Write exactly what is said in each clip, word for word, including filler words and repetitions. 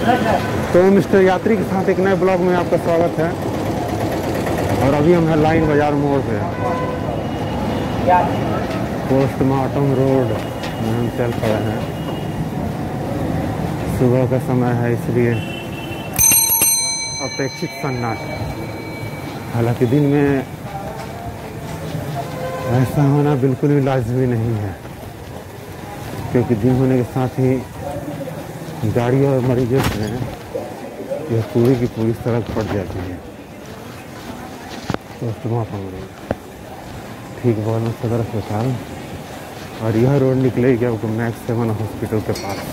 तो मिस्टर यात्री के साथ एक नए ब्लॉग में आपका स्वागत है। और अभी हम हैं लाइन बाजार मोड़ पे, पोस्टमार्टम रोड में हम चल पड़े हैं। सुबह का समय है इसलिए अपेक्षित सन्नाटा। हालांकि दिन में ऐसा होना बिल्कुल भी लाजमी नहीं है, क्योंकि दिन होने के साथ ही गाड़ी और मरीजों से यह पूरी की पूरी सड़क फट जाती है। पोस्टमार्टम रोड ठीक बगल में सदर अस्पताल, और यह रोड निकलेगी आपको मैक्स सेवन हॉस्पिटल के पास।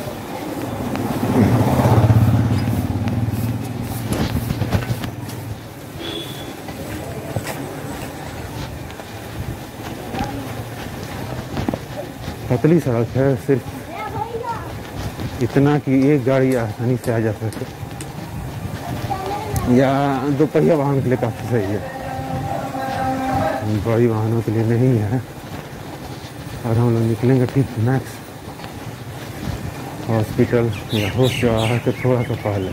पतली सड़क है, सिर्फ इतना कि एक गाड़ी आसानी से आ जा सके, या दो पहिया वाहन के लिए काफ़ी सही है, बड़ी वाहनों के लिए नहीं है। और हम लोग निकलेंगे ठीक मैक्स हॉस्पिटल या होश चौराहा के थोड़ा सा पहले,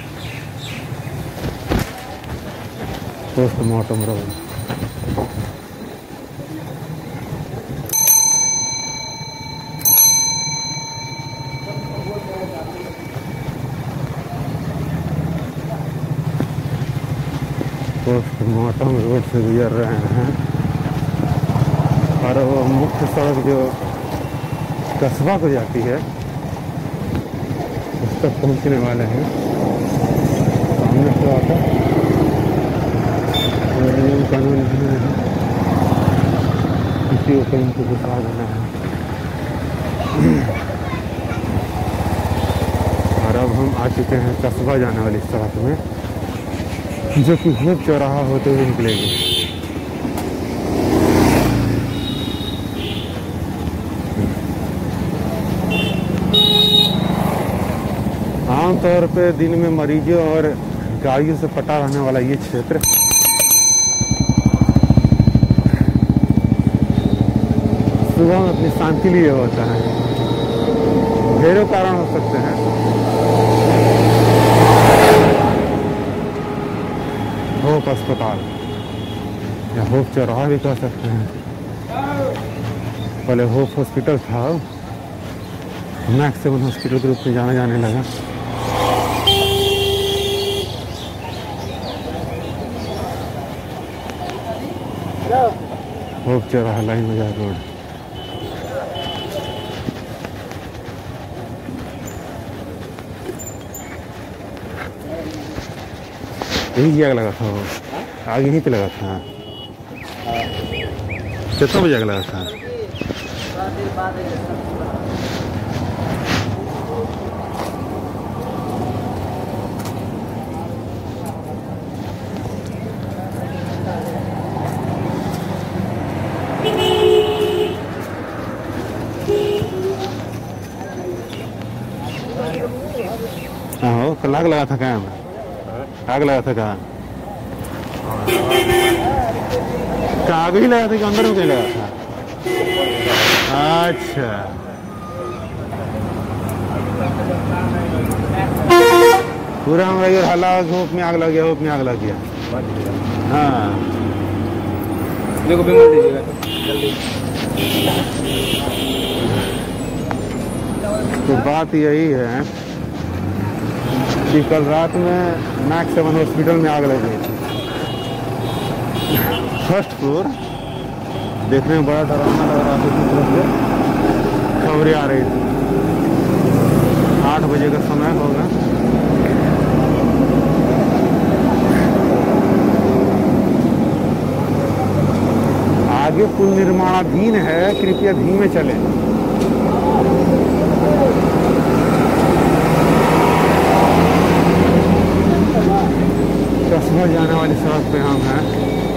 पोस्टमार्टम रोड। पोस्टमार्टम रोड से गुजर रहे हैं, और वो मुख्य सड़क जो कस्बा को जाती है उस तक पहुंचने वाले हैं। सामने से आता नियम कानून किसी को कहीं से घुसा देना है। और अब हम आ चुके हैं कस्बा जाने वाली सड़क में, जो कि होप चौराहा होते हुए निकलेगी। आमतौर पे दिन में मरीजों और गाड़ियों से पटा रहने वाला ये क्षेत्र सुबह में अपनी शांति लिए होता है। ढेरों कारण हो सकते हैं, होप अस्पताल या होप चौराहा भी कह सकते हैं। पहले होप हॉस्पिटल था, मैक्स सेवन हॉस्पिटल के रूप में जाना जाने लगा। होप चौराहा लाइन बाजार रोड। यही जगह लगा था, वो आगे यहीं पे लगा था। कितना बजे लगा था? हाँ, कल आग लगा था कहाँ? आग लगा था कहाँ? कहाँ आग ही लगा था कि अंदर में कहीं लगा था? अच्छा, पूरा हमारा हल्ला, होप में आग लग गया, होप में आग लग गया। हाँ, देखो बीमार दीजिएगा तो बात यही है कि कल रात में मैक्स सेवन हॉस्पिटल में आग लग गई थी। फर्स्ट फ्लोर देखने में बड़ा डरावना लग रहा था, दूसरी तरफ से खबरें आ रही थी। आठ बजे का समय होगा। आगे पुल निर्माणाधीन है, कृपया धीमे चले। कस्बा जाने वाली सड़क पे हम हैं।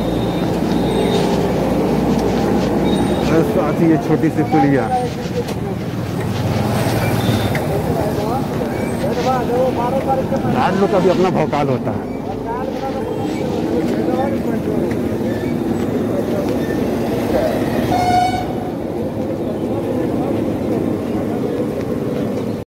साथ ही ये छोटी सी पुलिया, आज लोग का भी अपना भौकाल होता है।